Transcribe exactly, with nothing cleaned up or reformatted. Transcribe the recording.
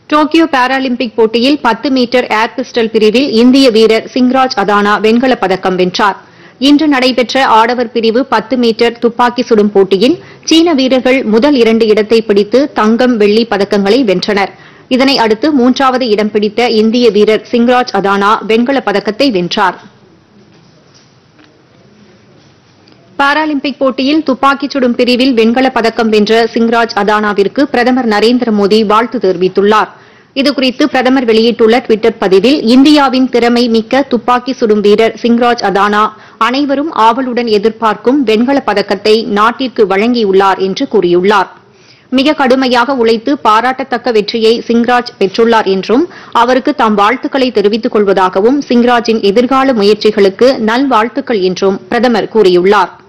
Tokyo Paralympic போட்டியில் பத்து metre air pistol பிரிவில் இந்திய வீரர் சிங்ராஜ் அதானா வெண்கலப் பதக்கம் வென்றார். இன்று நடைபெற்ற ஆடவர் பிரிவு பத்து மீட்டர் துப்பாக்கி சுடும் போட்டியில் சீன வீரர்கள் முதல் இரண்டு இடத்தை பிடித்து தங்கம், வெள்ளி பதக்கங்களை வென்றனர். இதனை அடுத்து மூன்றாவது இடம் பிடித்த இந்திய வீரர் சிங்ராஜ் அதானா வெண்கலப் பதக்கத்தை வென்றார். பாராலிம்பிக் போட்டியில் துப்பாக்கிச் சுடும் பிரிவில் வெண்கலப் பதக்கம் வென்ற சிங்ராஜ் அதானாவிற்கு பிரதமர் நரேந்திர மோடி வாழ்த்து தெரிவித்துள்ளார். இதுகுறித்து பிரதமர் வெளியிட்டுள்ள டுவிட்டர் பதிவில், இந்தியாவின் திறமை மிக்க துப்பாக்கி சுடும் வீரர் சிங்ராஜ் அதானா அனைவரும் ஆவலுடன் எதிர்பார்க்கும் வெண்கலப் பதக்கத்தை நாட்டிற்கு வழங்கியுள்ளார் என்று கூறியுள்ளார். மிக கடுமையாக உழைத்து பாராட்டத்தக்க வெற்றியை சிங்ராஜ் பெற்றுள்ளார் என்றும் அவருக்கு தாம் வாழ்த்துக்களை தெரிவித்துக் கொள்வதாகவும் சிங்ராஜின் எதிர்கால முயற்சிகளுக்கு நல்வாழ்த்துக்கள் என்றும் பிரதமர் கூறியுள்ளார்.